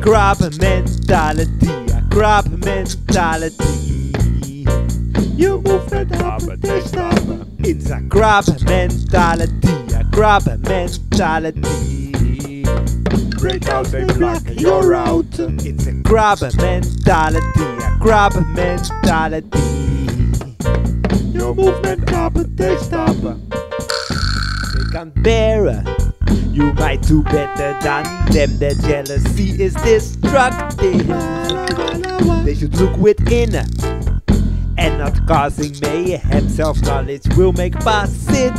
grab mentality, a grab mentality. Your movement up, they stop. It's a grab mentality, a grab mentality. Break out, they block your route. It's a grab mentality, a grab mentality. Your movement up, they stop. They can't bear. You might do better than them. Their jealousy is destructive. They should look within and not causing mayhem. Self-knowledge will make positive.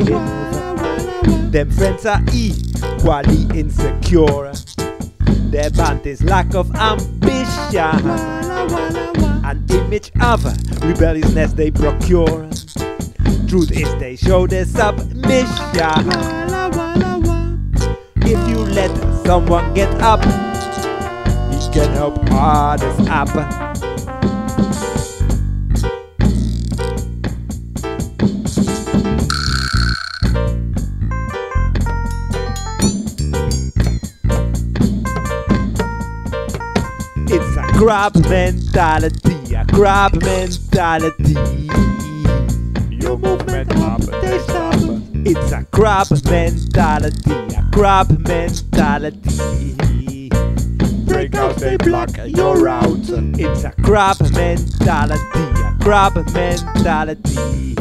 Them friends are equally insecure. Their band is lack of ambition. An image of rebelliousness they procure. Truth is they show their submission. If you let someone get up, he can help others up. It's a grab mentality, a grab mentality. Your movement up, they stop. It's a grab mentality, a grab mentality. Break out, they block your route. It's a grab mentality, a grab mentality.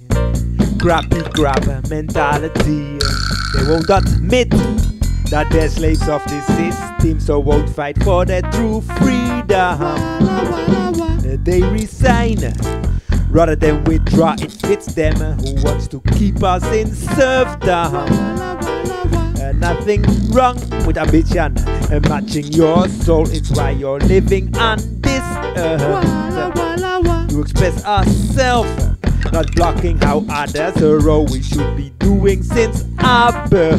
Grab mentality. They won't admit that they're slaves of this system, so won't fight for their true freedom. They resign rather than withdraw. It fits them. Who wants to keep us in serfdom? Nothing wrong with ambition matching your soul. It's why you're living on this earth. To express ourselves, not blocking how others roll. We should be doing since our birth.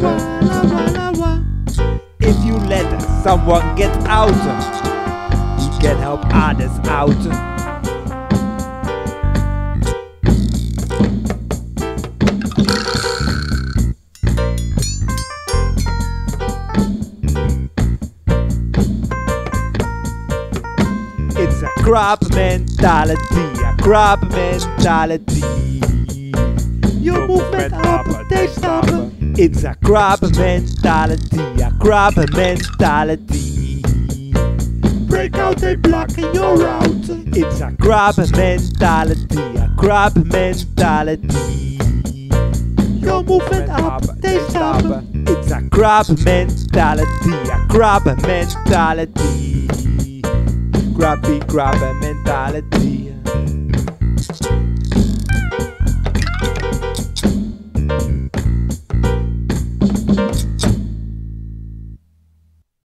If you let someone get out, he can help others out. It's a grab mentality, a grab mentality. Your movement up, they stop. It's a grab mentality, a grab mentality. Break out, they block your route. It's a grab mentality, a grab mentality. Your movement up, they stop. It's a grab mentality, a grab mentality. Grab mentality.